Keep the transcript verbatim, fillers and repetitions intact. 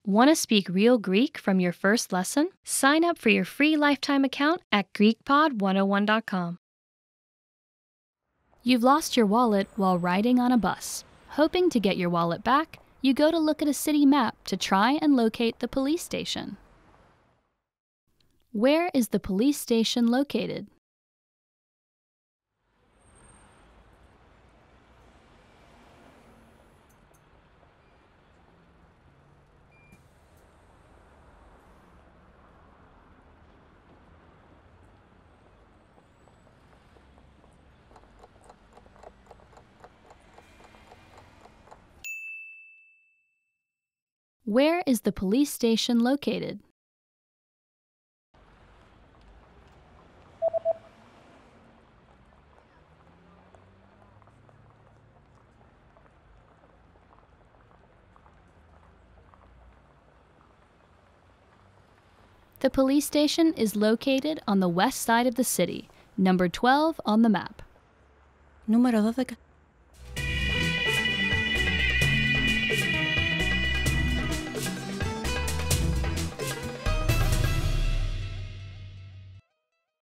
Want to speak real Greek from your first lesson? Sign up for your free lifetime account at Greek Pod one oh one dot com. You've lost your wallet while riding on a bus. Hoping to get your wallet back, you go to look at a city map to try and locate the police station. Where is the police station located? Where is the police station located? The police station is located on the west side of the city, number twelve on the map. Número δώδεκα.